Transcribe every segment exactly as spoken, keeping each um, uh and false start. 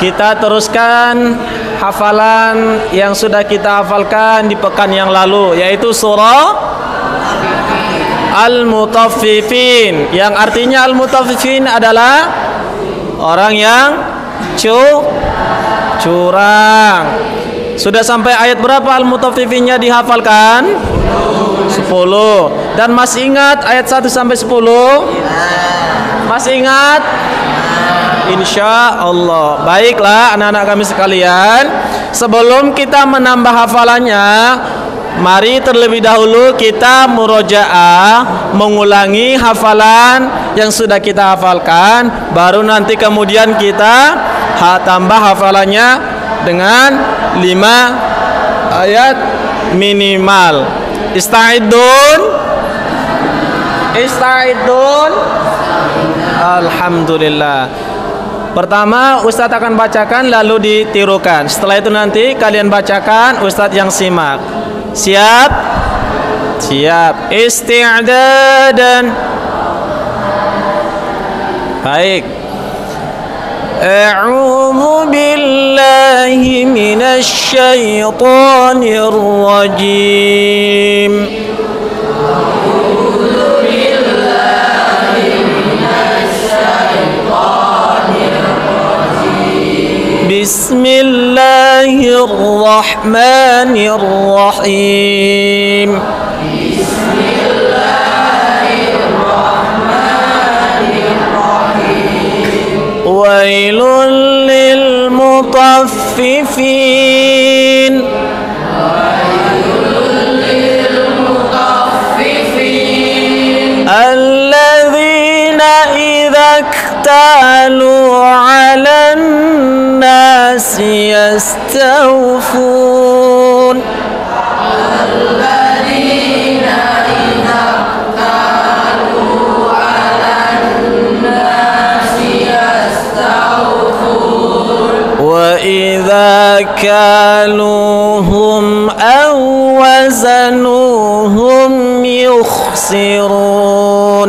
Kita teruskan hafalan yang sudah kita hafalkan di pekan yang lalu, yaitu surah Al-Mutaffifin, yang artinya Al-Mutaffifin adalah orang yang cu curang. Sudah sampai ayat berapa Al-Mutaffifinnya dihafalkan? sepuluh. Dan masih ingat ayat satu sampai sepuluh? Masih ingat? Insya Allah. Baiklah anak-anak kami sekalian, sebelum kita menambah hafalannya, mari terlebih dahulu kita murojaah, mengulangi hafalan yang sudah kita hafalkan. Baru nanti kemudian kita ha, tambah hafalannya dengan lima ayat minimal. Ista'idun, Ista'idun. Alhamdulillah. Pertama Ustadz akan bacakan lalu ditirukan. Setelah itu nanti kalian bacakan, Ustadz yang simak. Siap? Siap. Isti'dadan. Baik. A'udzu billahi minasy syaithanir rajim. Bismillahirrahmanirrahim. Bismillahirrahmanirrahim. Wailul lil mutaffifin. Wailul lil mutaffifin. Alladzina idza iktalu 'alan nasi yastawfun. Alladzina idza iktalu 'alan nasi yastawfun. Wa idza kaluhum aw wazanuhum yukhsirun.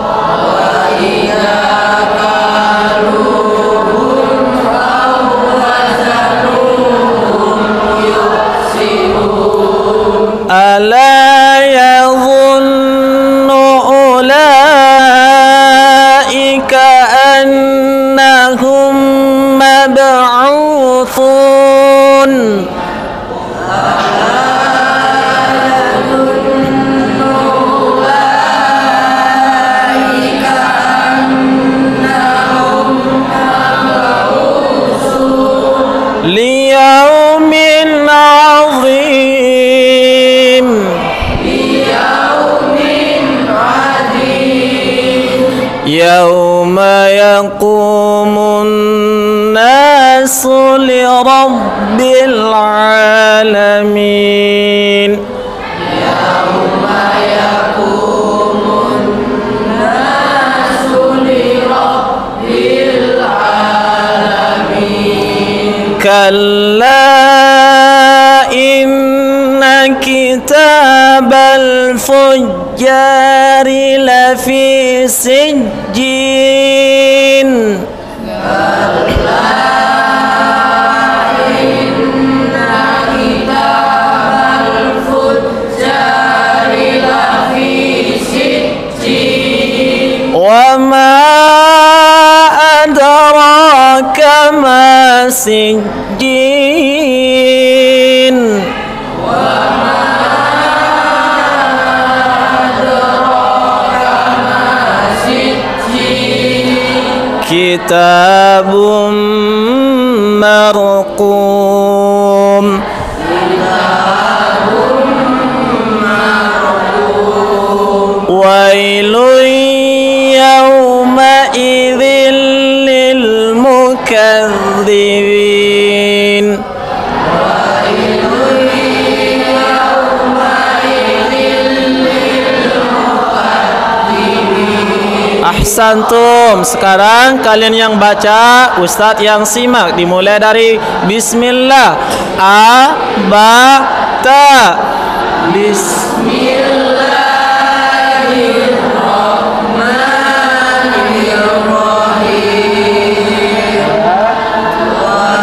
Ala yadhunnu ulaika annahum mab'utsun. Liyaumin 'azim. Yauma yaqumun nasu li rabbil alamin. Yauma yaqumun nasu li rabbil alamin. Kalla inna kitabal fujjari lafi sijjin. Kalla inna kitabal fujjari lafi sijjin. Wa ma adraka ma sijjin. Kitabun marqum. Kitabun marqum. Wailun yawma idzil lil mukadzibin. Wailun yawma idzil lil mukadzibin. Ahsantum. Sekarang kalian yang baca, Ustadz yang simak. Dimulai dari Bismillah. A, ba, ta. Bismillahirrahmanirrahim.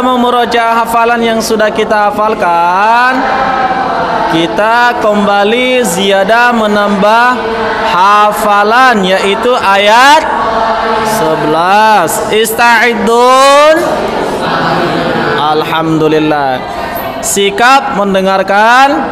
kita mau murojaah hafalan yang sudah kita hafalkan, kita kembali ziyadah menambah hafalan, yaitu ayat sebelas. Ista'iddun. Alhamdulillah. Sikap mendengarkan,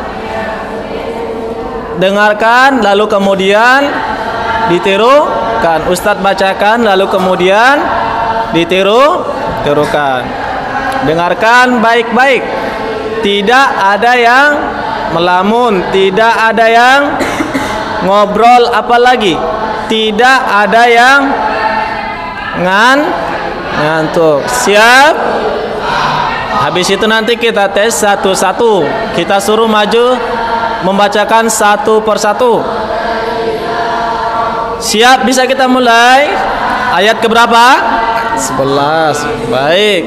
dengarkan lalu kemudian ditirukan. Ustadz bacakan lalu kemudian ditiru tirukan. Dengarkan baik-baik. Tidak ada yang melamun, tidak ada yang ngobrol, apalagi tidak ada yang ngan ngantuk. Siap? Habis itu nanti kita tes satu-satu. Kita suruh maju membacakan satu persatu. Siap? Bisa kita mulai? Ayat keberapa? sebelas. Baik.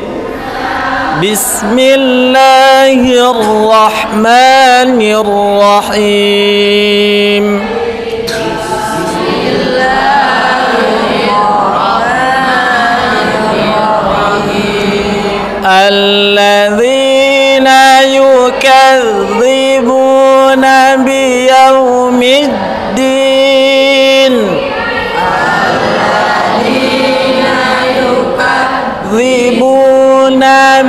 Bismillahirrahmanirrahim. Alladzina yukadzibuna biyaumiddin. Alladzina yukadzibuna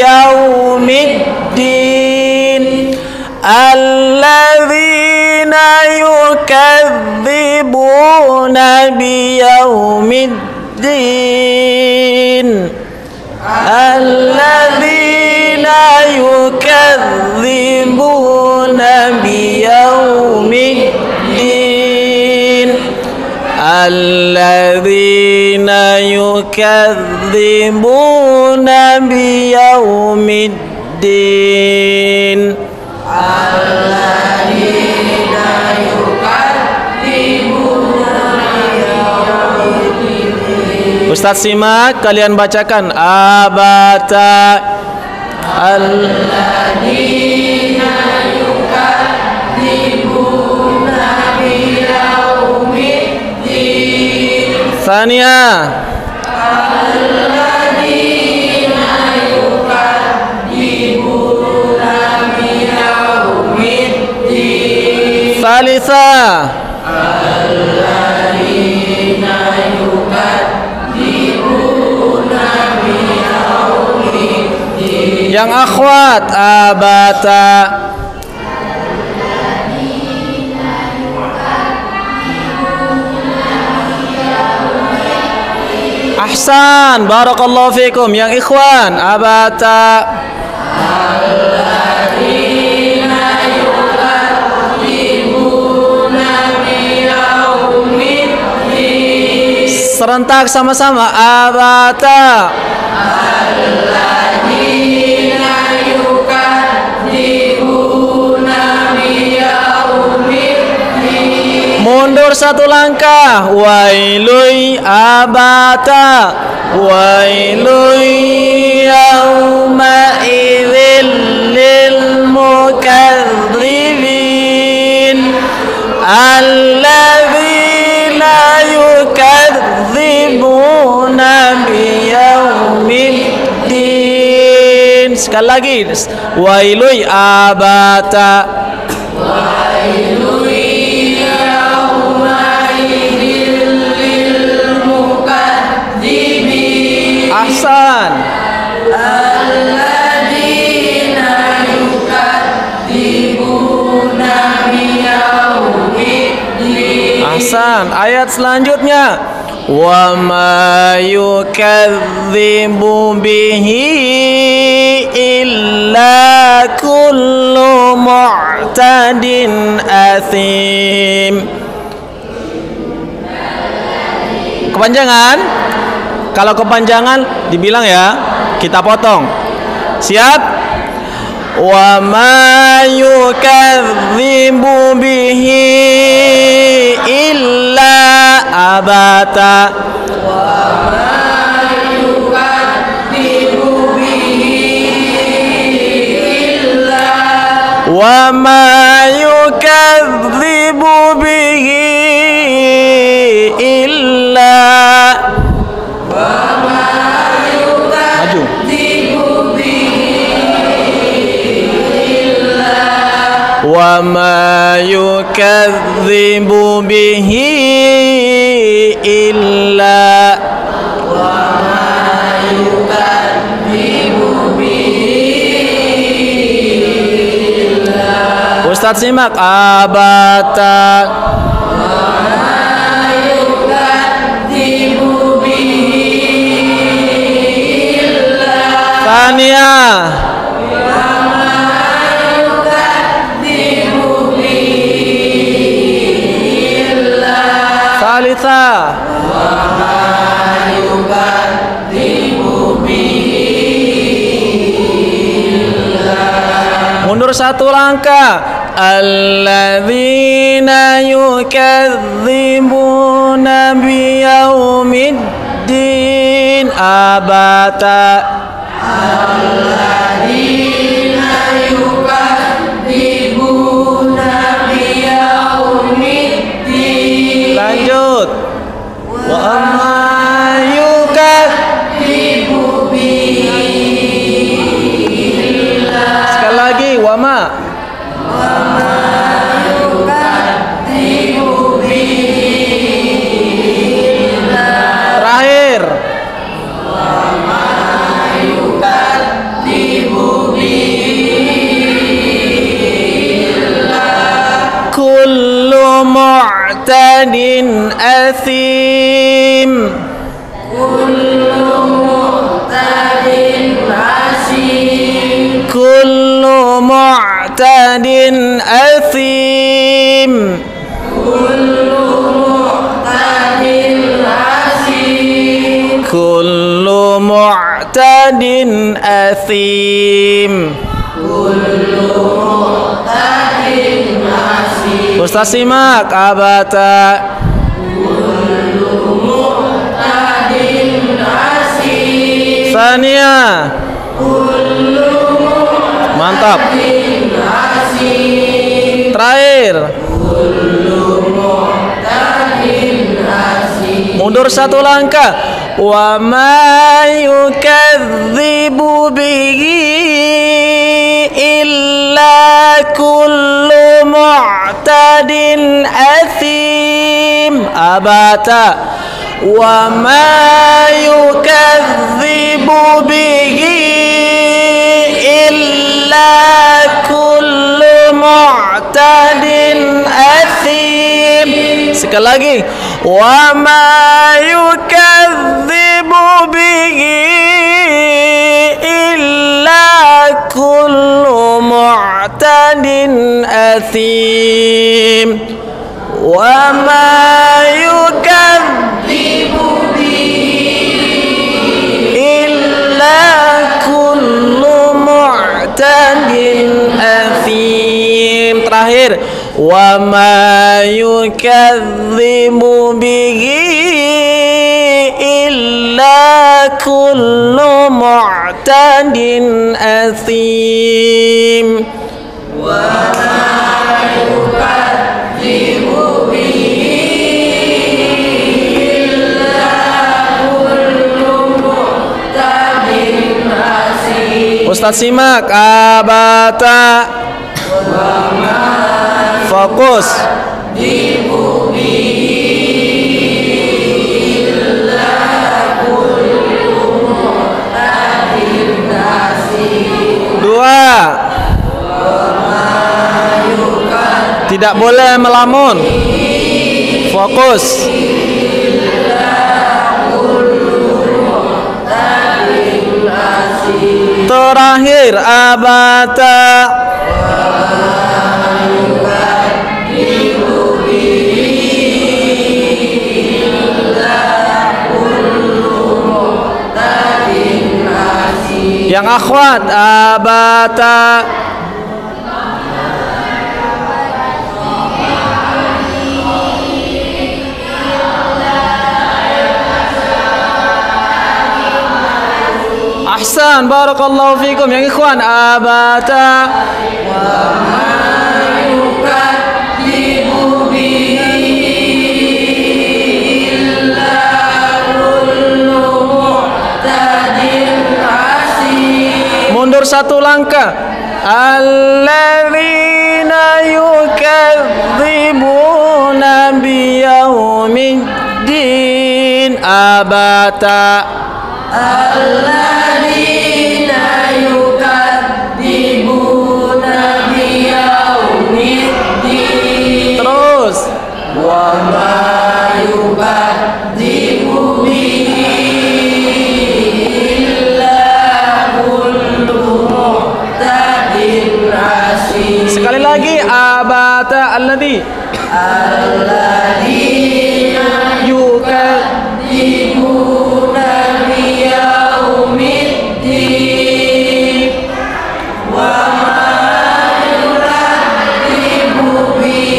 biyaumiddin. Alladzina yukadzibuna biyaumiddin. Alladzina yukadzibuna biyaumiddin. Alladzina yukadzibuna biyaumiddin. Alladzina Ustaz simak, kalian bacakan. Abata. Alladzina yukadzibuna biyaumiddin. Tsaniya. Alladzina yukadzibuna biyaumiddin. Tsalisa. Alladzina yang akhwat abata. Ahsan, barakallahu fikum. Yang ikhwan abata. Alladzina yukadzibuna biyaumiddin. Serentak sama-sama abata. Mundur satu langkah. Wailui abata. Wailui yauma idzil lil mukadzibin. Alladzina yukadzibuna biyaumiddin. Sekali lagi. Wailui abata. Wailui ahsan. Alladzina yukadzibuna biyaumiddin. Ahsan. Ayat selanjutnya. Wa ma yukadzibu bihi illa kullu mu'tadin athim. Kepanjangan? Kalau kepanjangan dibilang ya, kita potong. Siap? Wa ma yukadzibu bihi illa abata. Wa ma yukadzibu bihi illa wa ma yukadzibu bihi illa maju. illa Ustadz simak abata Tania Thalitha mundur satu langkah alladzina yukadzibuna biyaumiddin abata alladzina yukadzibuna biyaumiddin lanjut wa amma yukadzibu billah sekali lagi wa ma terakhir kullu mu'tadin athim kullu mu'tadin asim kullu mu'tadin athim kullu mu'tadin asim kullu mu'tadin athim kullu mu'tadin asim Ustaz simak abata kullu mu'tadin asim Thania kullu mantap terakhir mundur satu langkah wa ma yukadzibu bihi illa kullu mu'tadin athim abata wa ma yukadzibu bihi illa kullu mu'tadin athim sekali lagi wa ma yukadzibu bihi illa kullu mu'tadin athim wa ma yukadzibu bihi illa kullu mu'tadin athim terakhir wa ma yukadzibu bihi illa kullu mu'tadin athim wa ma yukadzibu bihi illa kullu mu'tadin athim Ustaz simak abata fokus dua tidak boleh melamun fokus terakhir abata yang akhwat abata ahsan barakallahu fikum yang ikhwan abata mundur satu langkah alladzina yukadzibuna biyawm yaumiddin abata alladzina yukadzibuna biyaumiddin. Terus wa ma yukadzibu bihi illa kullu muhtadin asyid. sekali lagi abata alladzi alladzina yukadzibuna biyaumiddin wa ma yukadzibu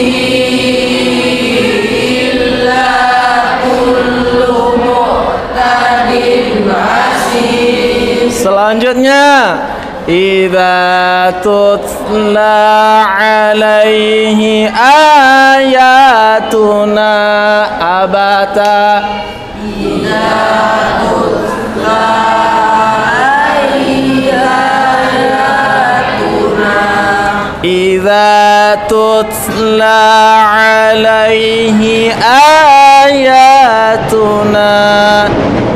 bihi illa kullu muhtadin asyid. selanjutnya idza tutla alaihi ayatuna abata idza tutla ayatuna idza tutla alaihi ayatuna